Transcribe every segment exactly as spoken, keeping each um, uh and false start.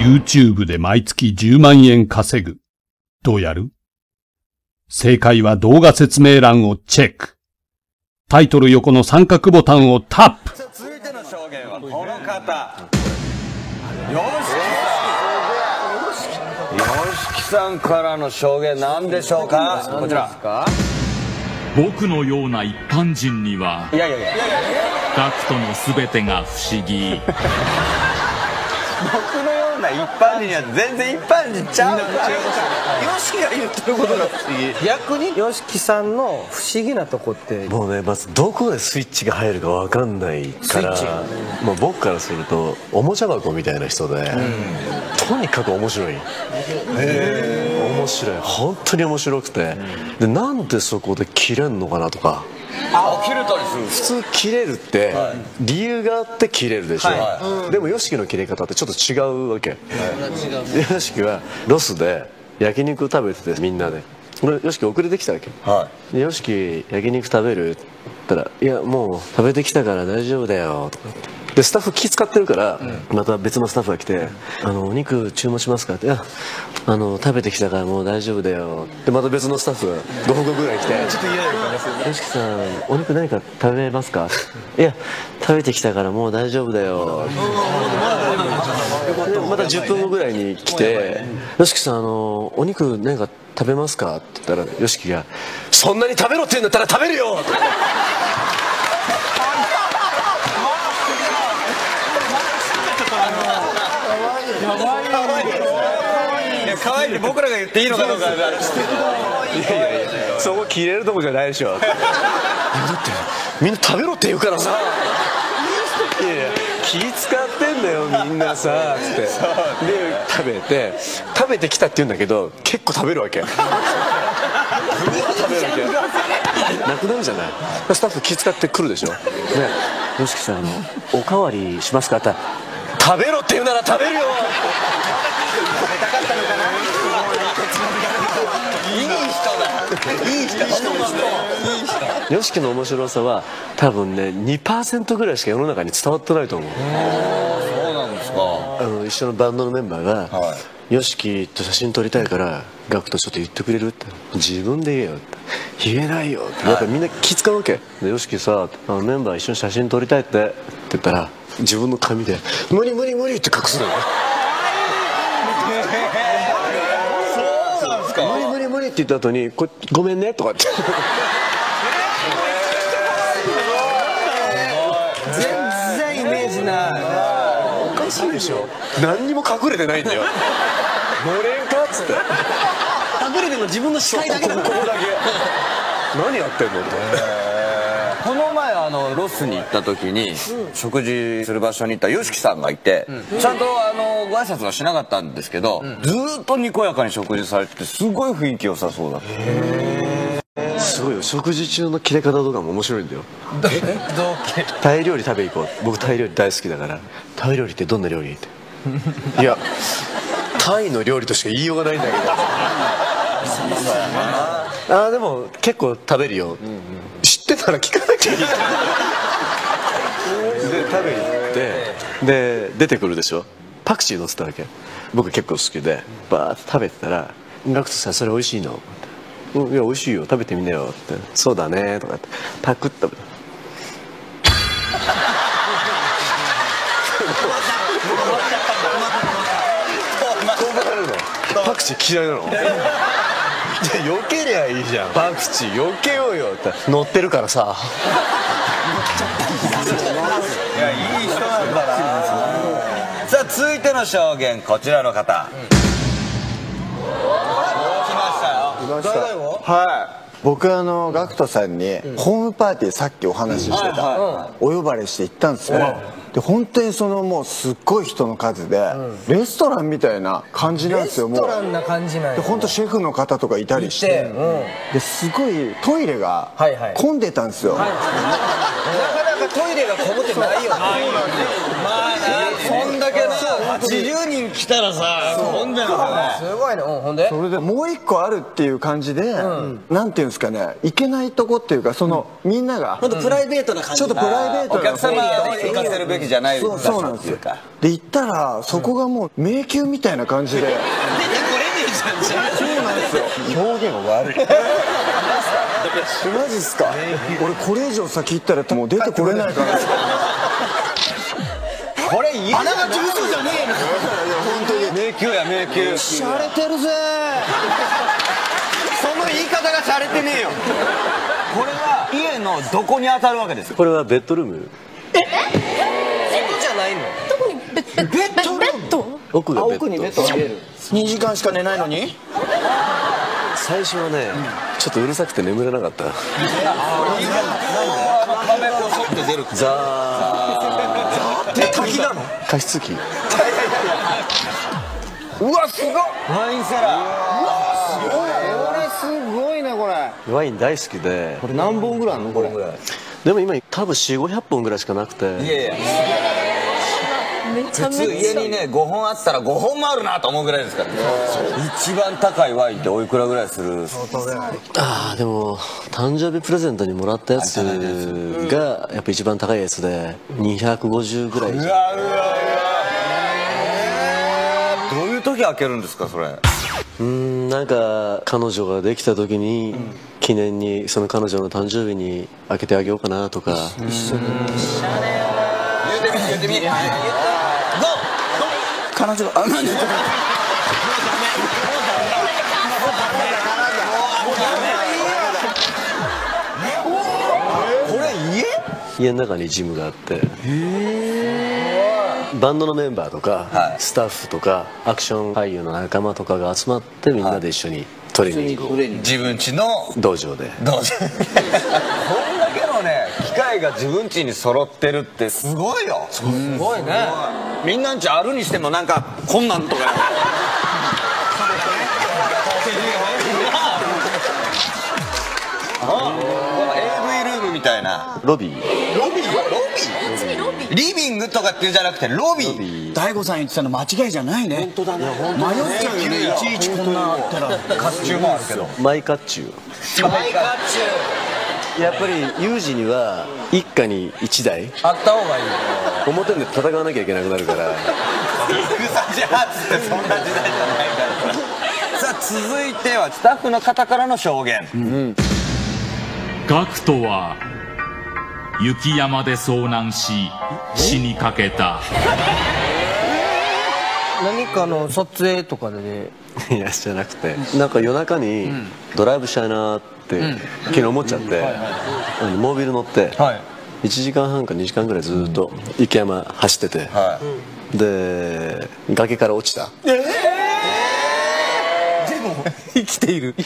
YouTube で毎月じゅうまんえん稼ぐ。どうやる？正解は動画説明欄をチェック。タイトル横の三角ボタンをタップ。 続いての証言はこの方。吉木さんからの証言何でしょうか？こちら。 僕のような一般人にはいやいやいやガクトのすべてが不思議。 僕のような一般人には全然一般人ちゃう。 吉木が言ってることが不思議。逆に吉木さんの不思議なとこってもうね、まずどこでスイッチが入るか分かんないから、もう僕からするとおもちゃ箱みたいな人で、とにかく面白い。面白い、本当に面白くて、でなんでそこで切れんのかなとか。 あ、切れたりする。 普通切れるって理由があって切れるでしょ、はい、でも吉木の切れ方ってちょっと違うわけ、はい、吉木はロスで焼肉食べててみんなで俺吉木遅れてきたわけ、はい、で吉木焼肉食べるって言ったら「いやもう食べてきたから大丈夫だよ」とかでスタッフ気使ってるから、うん、また別のスタッフが来て「あのお肉注文しますか?」って「いやあの食べてきたからもう大丈夫だよ」でまた別のスタッフがごふんごぐらい来て「ちょっと嫌な感じですよね。吉木さんお肉何か食べますか?」いや食べてきたからもう大丈夫だよ」でまたじゅっぷんごぐらいに来て「吉木さんあのお肉何か食べますか?」って言ったら吉木が「そんなに食べろって言うんだったら食べるよ!」 可愛いって僕らが言っていいのかどうか。いやいやいやそこ切れるとこじゃないでしょ。だってみんな食べろって言うからさ。いやいや気使ってんだよみんなさつってで食べて食べてきたって言うんだけど結構食べるわけ。食べるわけなくなるじゃない。スタッフ気使ってくるでしょ。ね吉木さんあのおかわりしますかって食べろって言うなら食べるよ。 いい人だ。いい人。 吉木の面白さは多分ね にパーセント ぐらいしか世の中に伝わってないと思う。 そうなんですか。 あの一緒のバンドのメンバーが「吉木と写真撮りたいからガクトちょっと言ってくれる?」って「自分で言えよ」って「言えないよ」ってやっぱみんな気使うわけで「吉木さあのメンバー一緒に写真撮りたいって」って言ったら自分の紙で「無理無理無理」って隠すのよ。無理無理無理って言った後にこ「ごめんね」とかって全然イメージない。 おかしいでしょ。何にも隠れてないんだよ。のれんかっつって隠れても自分の視界だけだ。 ここだけ何やってんのって。 この前あのロスに行った時に、うん、食事する場所に行った吉木さんがいて、うん、ちゃんとあのご挨拶はしなかったんですけど、うん、ずーっとにこやかに食事されててすごい雰囲気良さそうだった。 すごいよ。食事中の切れ方とかも面白いんだよ。タイ料理食べ行こう。僕タイ料理大好きだから「タイ料理ってどんな料理?」って「いやタイの料理としか言いようがないんだけど」あでも結構食べるよ、うんうん、知ってたら聞かなきゃいいで食べに行ってで出てくるでしょ。パクチー乗せたわけ。僕結構好きでバーッと食べてたら「ガクトさんそれ美味しいの?」いや美味しいよ食べてみなよ」って「そうだね」とかってパクッと食べた。パクチー嫌いなの。避けりゃいいじゃん。パクチー避けようよって乗ってるからさ。 いやいい人なんだな。さあ続いての証言こちらの方。 はい、僕あのガクトさんにホームパーティーさっきお話ししてたお呼ばれして行ったんですよ。で本当にそのもうすっごい人の数でレストランみたいな感じなんですよ。もうレストランな感じなんや。 で本当シェフの方とかいたりしてですごいトイレが混んでたんですよ。なかなかトイレが混むってないよね。まあそんだけなちじゅうにん来たらさほんじゃなすごいね。うん、ほんでそれでもう一個あるっていう感じで、なんていうんですかね、行けないとこっていうか、そのみんながほんとプライベートな感じ。 ちょっとプライベートなお客様に行かせるべきじゃないそうそうなんですよ。で行ったらそこがもう迷宮みたいな感じで、 出てこれねえじゃん。 そうなんですよ。表現悪い。マジっすか。俺これ以上先行ったらもう出てこれないから。 これ家あながち嘘じゃねえな。 本当に迷宮や迷宮しゃれてるぜ。 その言い方がされてねえよ。これは家のどこに当たるわけですか。 これはベッドルーム。 外じゃないの。 どこにベッベッベッド？ 奥がベッド。 奥にベッドが見える。にじかんしか寝ないのに。 最初はね、ちょっとうるさくて眠れなかった。 壁こそって出るザで滝なの。 ー加湿器。 うわすごいワインセラこれすごいねこれ。 ワイン大好きで。 これ何本ぐらいあるのこれ。 でも今多分よん、ごひゃっぽんぐらいしかなくて。 ーいやいやめちゃ普めちゃ通家にねごほんあったらごほんもあるなと思うぐらいですからね。一番高いワインっておいくらぐらいする。 ああでも誕生日プレゼントにもらったやつがやっぱ一番高いやつでにひゃくごじゅうぐらい。 うわうわうわどういう時開けるんですかそれ。 うーんなんか彼女ができた時に記念にその彼女の誕生日に開けてあげようかなとか。 言うてみ言うてみ彼女があ何でこれ家家の中にジムがあってバンドのメンバーとか、 はいスタッフとかアクション俳優の仲間とかが集まってみんなで一緒にトレーニングを自分家の道場で。 どうぞこんだけのね機械が自分家に揃ってるってすごいよ。 すごいね。 みんなんちあるにしてもなんかこんなんとかあこの エーブイ ルームみたいなロビー。 ロビーロビーリビングとかっていうんじゃなくてロビー。 大悟さん言ってたの間違いじゃないね。本当だね。迷っちゃうよね。いちいちこんなあったら。 甲冑もあるけどマイ甲冑。やっぱり有事には一家に一台あった方がいい。 表で戦わなきゃいけなくなるから戦じゃってそんな時代じゃないからさあ続いてはスタッフの方からの証言。 ガクトは雪山で遭難し死にかけた。 何かの撮影とかでね。 いやじゃなくてなんか夜中にドライブしたいなって昨日思っちゃってあのモービル乗っていちじかんはんかにじかんぐらいずっと雪山走っててで崖から落ちた。 でも生きている。 今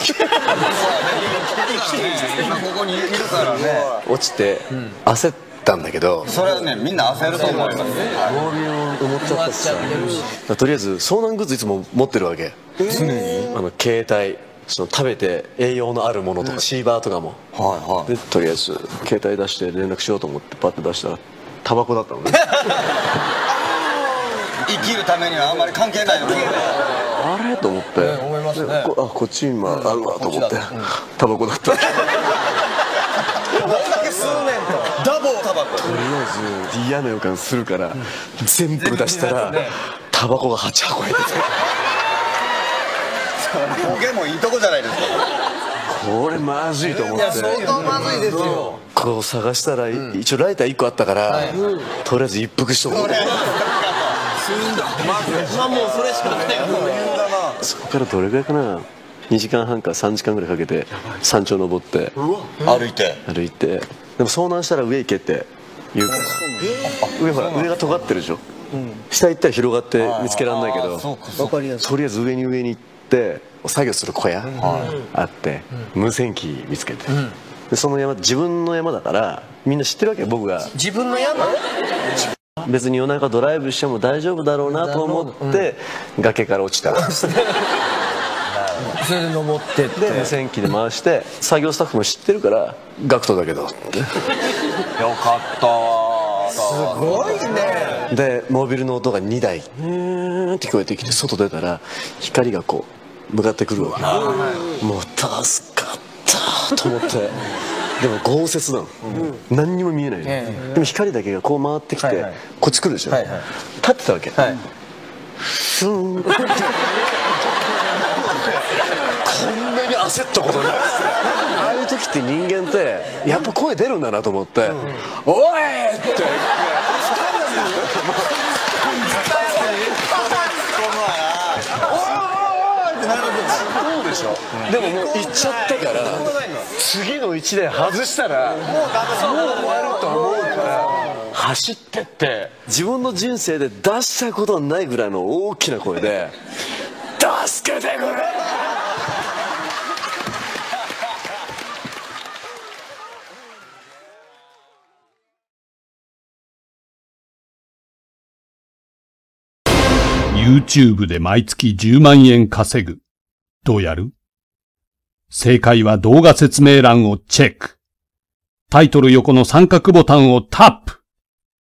ここにいるからね。 落ちて焦ったんだけどそれはねみんな焦ると思います。 モービルを思っちゃったしさとりあえず遭難グッズいつも持ってるわけ。常にあの携帯その食べて栄養のあるものとかシーバーとかもはいはいでとりあえず携帯出して連絡しようと思ってパッて出したらタバコだったのね生きるためにはあんまり関係ないのにあれと思って、 思いますねでこあこっち今あるわと思ってタバコだったとりあ数年とダボタバコえず嫌な予感するから全部出したらタバコがはち箱入っててボケもいいとこじゃないですか。 これまずいと思って相当まずいですよ。 こう探したら一応ライターいっこあったからとりあえず一服しとこうと思ってまあもうそれしかない。 そこからどれぐらいかなにじかんはんかさんじかんぐらいかけて山頂登って歩いて歩いてでも遭難したら上行けって言うから上ほら上が尖ってるでしょ下行ったら広がって見つけられないけどとりあえず上に上に行って作業する小屋あって無線機見つけてでその山自分の山だからみんな知ってるわけ僕が自分の山。 別に夜中ドライブしても大丈夫だろうなと思って崖から落ちたそれで登ってって。 で無線機で回して作業スタッフも知ってるからガクトだけどってよかったわすごいね。 でモービルの音がにだいーんって聞こえてきて、外出たら光がこう向かってくるわけ。もう助かったと思って、でも豪雪なの、うん、何にも見えないの、えー、でも光だけがこう回ってきて、はいはい、こっち来るでしょ、はいはい、立ってたわけ、はい、スーンこんなに焦ったことないああいう時って人間ってやっぱ声出るんだなと思って「うん、おい!」ってそうでしょ。でももう行っちゃったから次の一台外したらもう終わると思うから走ってって自分の人生で出したことないぐらいの大きな声で「助けてくれ!」 YouTube で毎月じゅうまんえん稼ぐ。どうやる？正解は動画説明欄をチェック。タイトル横の三角ボタンをタップ。